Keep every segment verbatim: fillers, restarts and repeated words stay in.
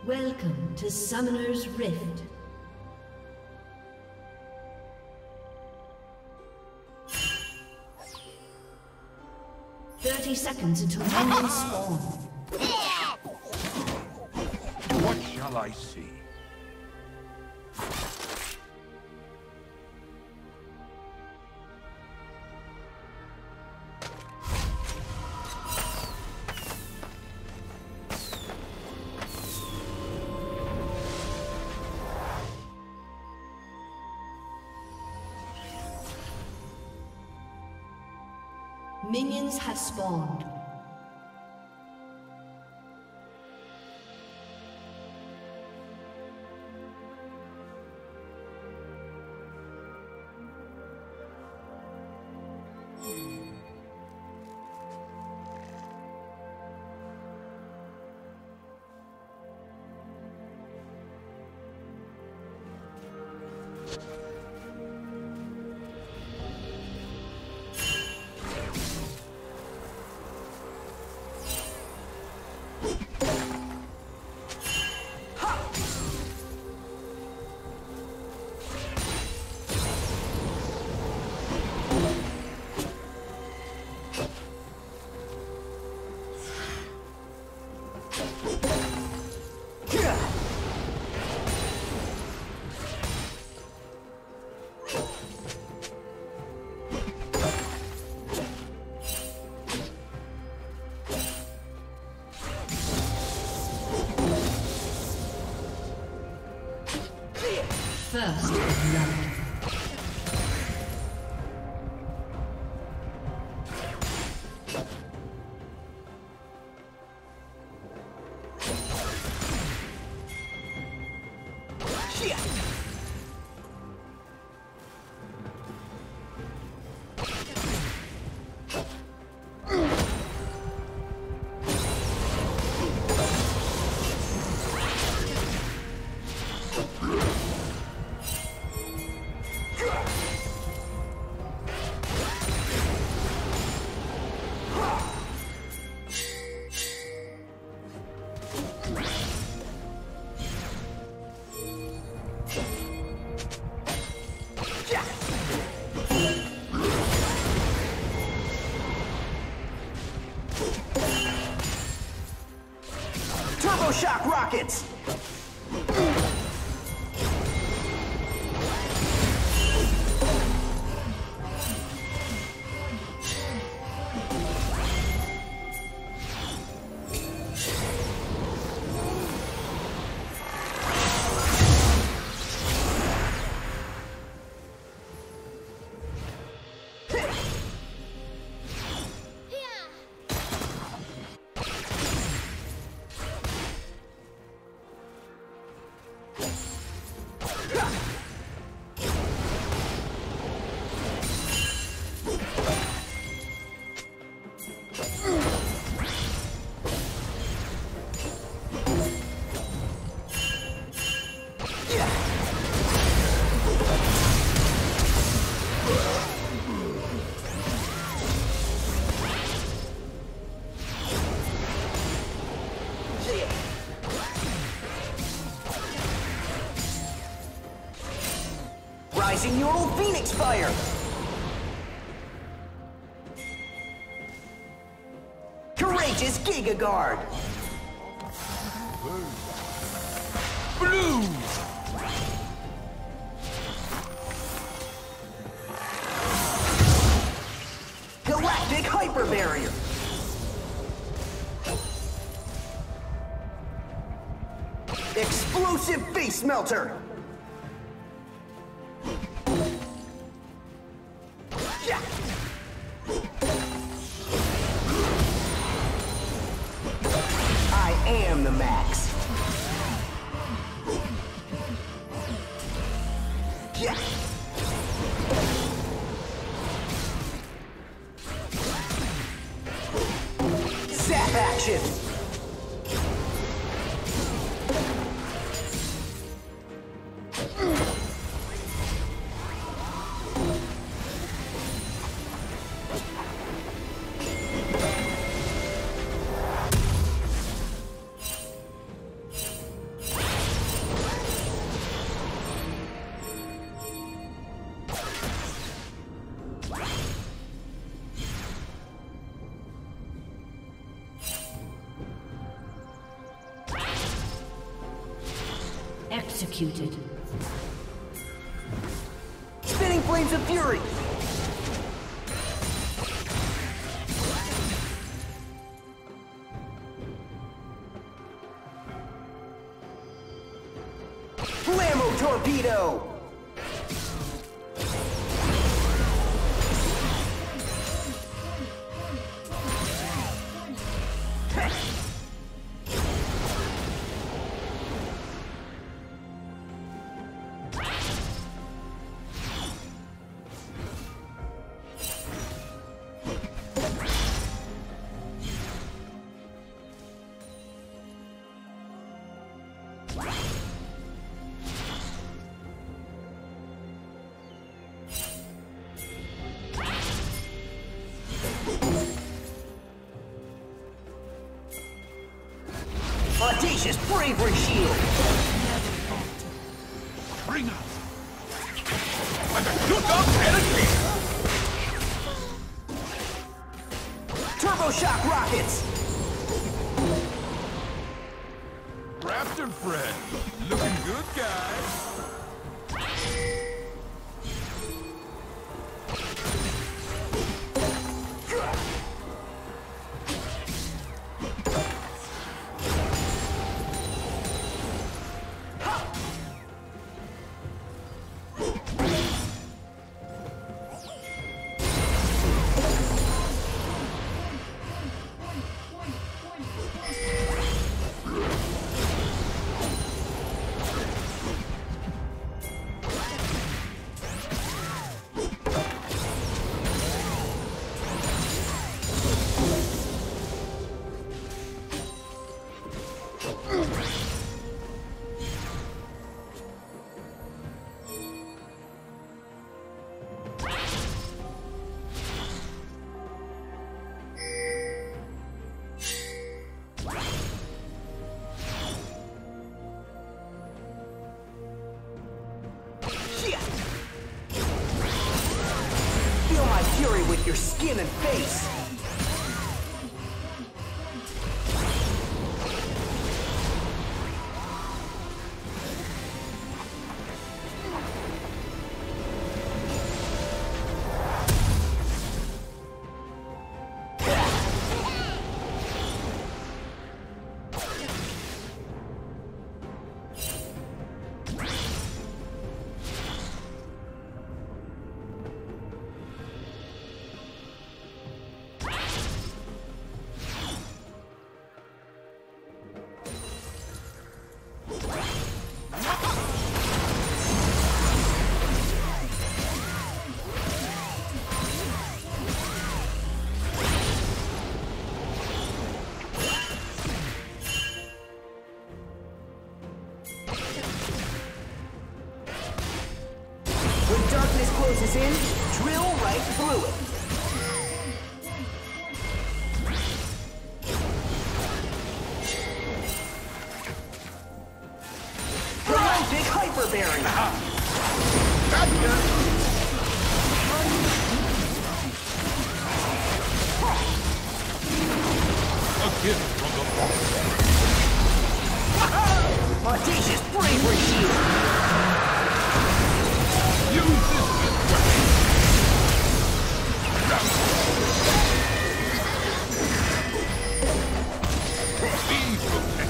Welcome to Summoner's Rift. Thirty seconds until minions spawn. What shall I see? Minions have spawned. First blood. Shock rockets! Rising your old Phoenix fire! Courageous Giga Guard! Blue! Galactic Hyper Barrier! Explosive Face Melter! executed. Spinning flames of fury! Blammo torpedo! Audacious bravery shield! Bring up! And the shoot up energy! Turbo shock rockets! Raptor friend, looking good, guys. With your skin and face. Closes in, drill right through it. Galactic hyper barrier. A gift from the Lord. Audacious bravery shield. Use this weapon. Be protected.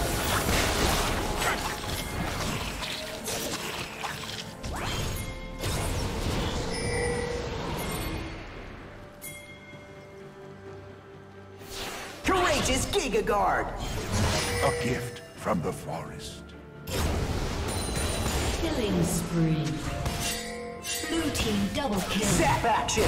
Courageous Giga Guard. A gift from the forest. Killing spree. Blue team double kill. Zap action.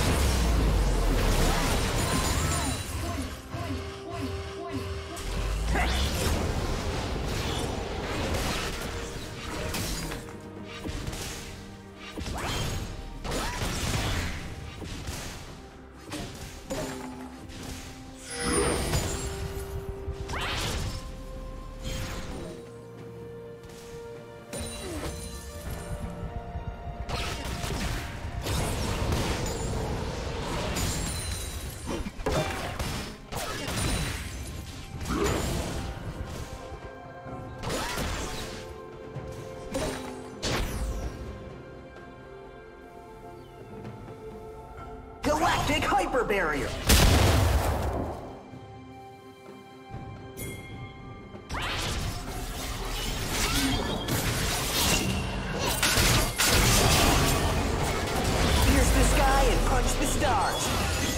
Galactic Hyper Barrier. Pierce the sky and punch the stars.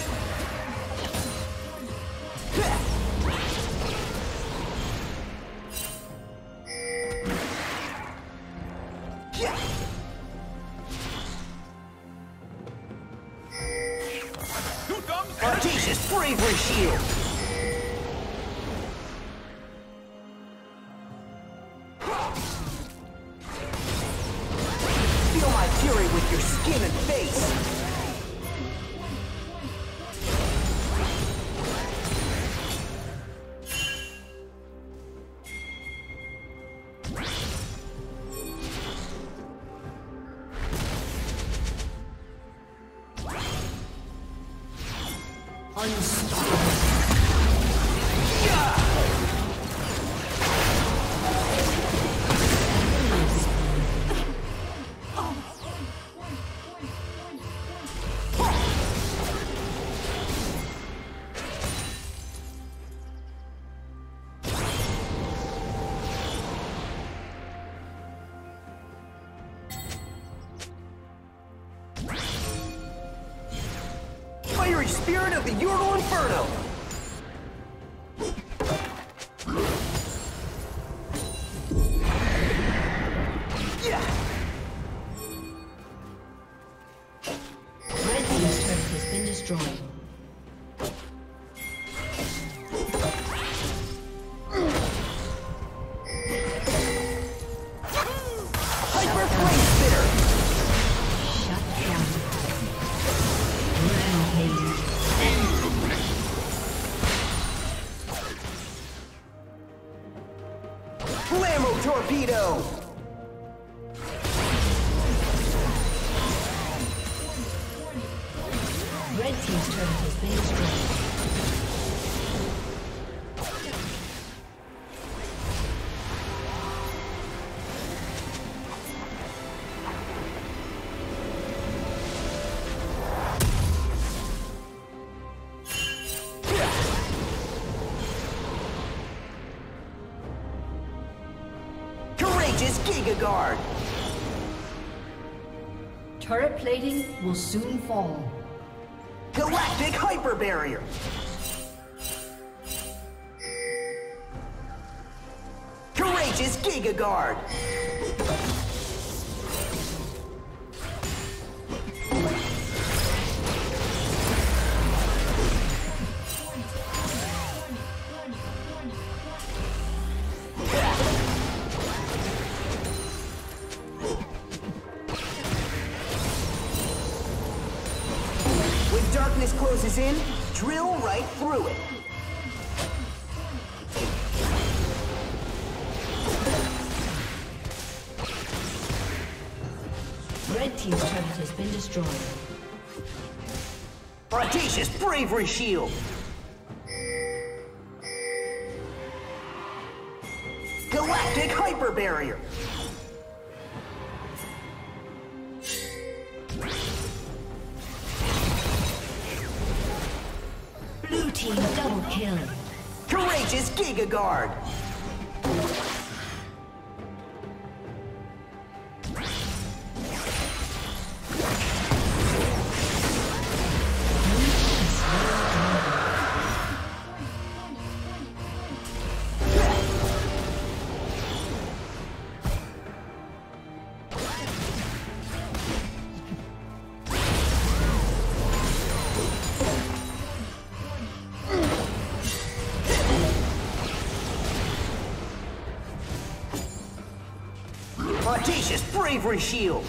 Audacious Bravery Shield! Feel my fury with your skin and face! Spirit of the Ural Inferno! Yeah! Red team's turret has been destroyed. Hyper Flame Spitter! Shut down. Rampage. Blammo Torpedo! Red team's turret has been destroyed. Giga Guard! Turret plating will soon fall. Galactic Hyper Barrier! Courageous Giga Guard! Darkness closes in, drill right through it. Red team's turret has been destroyed. Audacious Bravery Shield! Galactic Hyper Barrier! Blue team double kill. Courageous Giga Guard! Audacious Bravery Shield!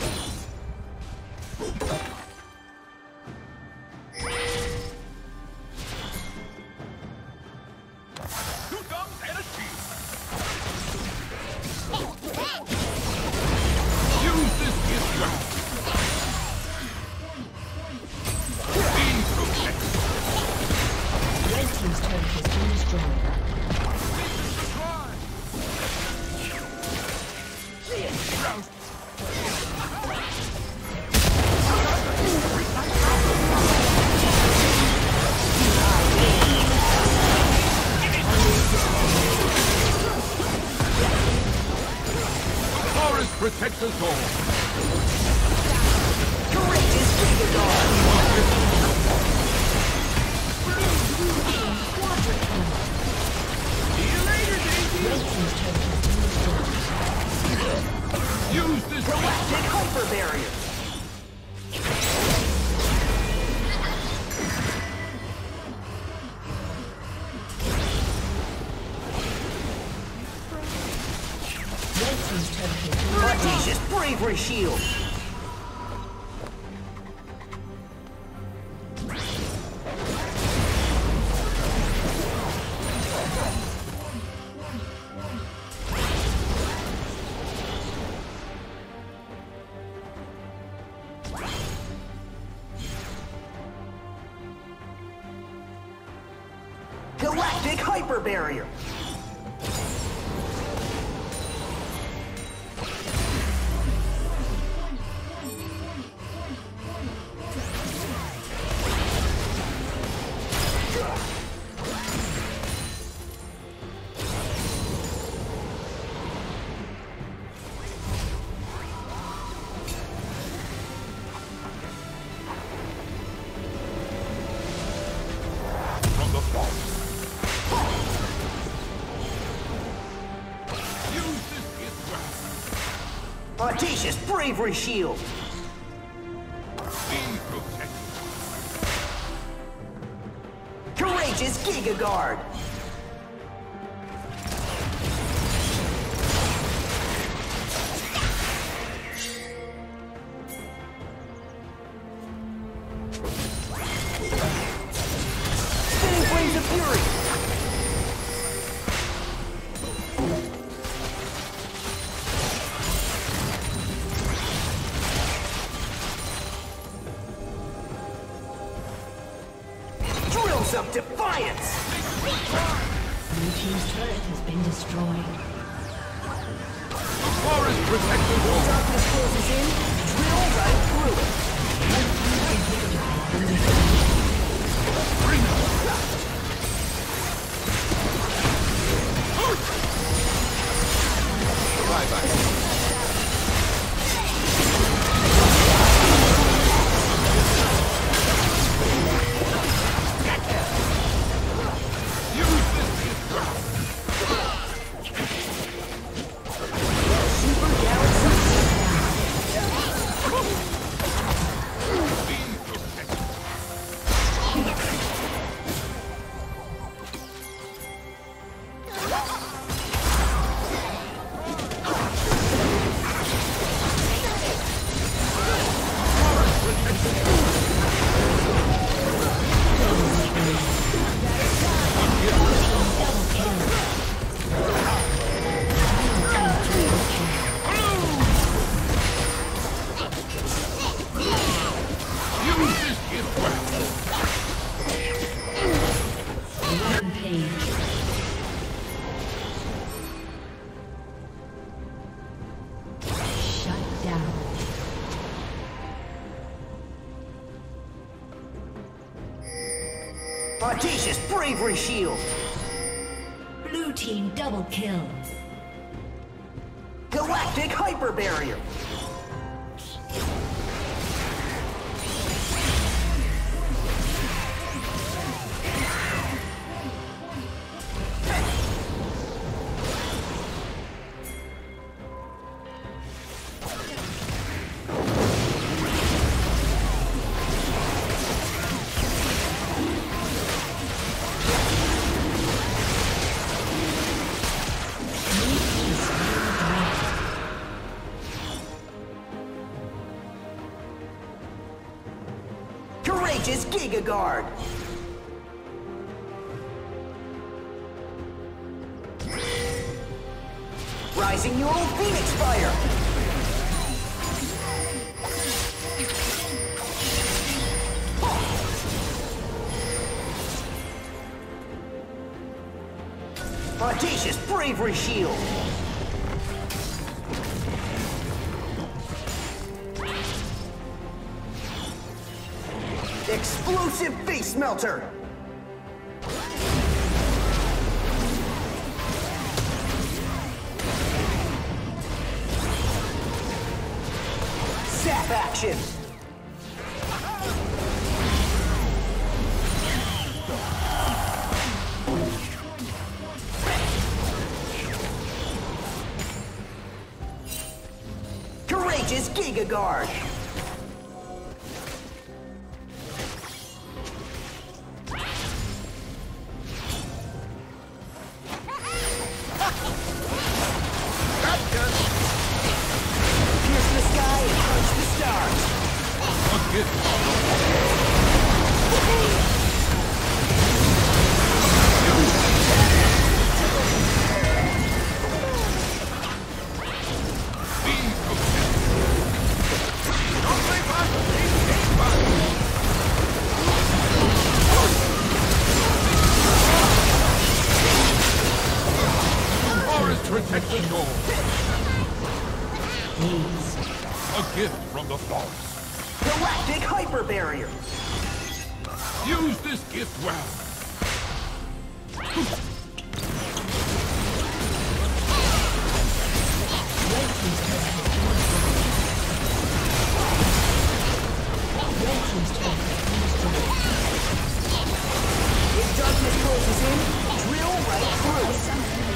Courageous Giga Guard! Quadrakill. See you later, Daisy! Red team's turret has been destroyed. Use this! Galactic Hyper Barrier! Red team's turret has been Audacious Bravery Shield! Galactic Hyper Barrier! From the vault! Use this gift weapon! Audacious Bravery Shield! Be protected! Courageous Giga Guard! Spinning Flames of Fury! Drill some defiance! Blue team's turret has been destroyed. The forest protected wall! Darkness closes in, drill right through it. Bring it! Right back! Use this gift weapon! Super Galaxy Be protected! Use this gift weapon! Rampage. Shut down. Audacious Bravery Shield! Blue team double kill. Galactic Hyper Barrier! Courageous Giga Guard! Rising Neural Phoenix Fire! Audacious Bravery Shield! Explosive Face Melter! Trap action! Courageous Giga Guard! Pierce the sky and punch the stars! Protection door. A gift from the forest. Galactic Hyper Barrier! Use this gift well. If darkness closes in, drill right through.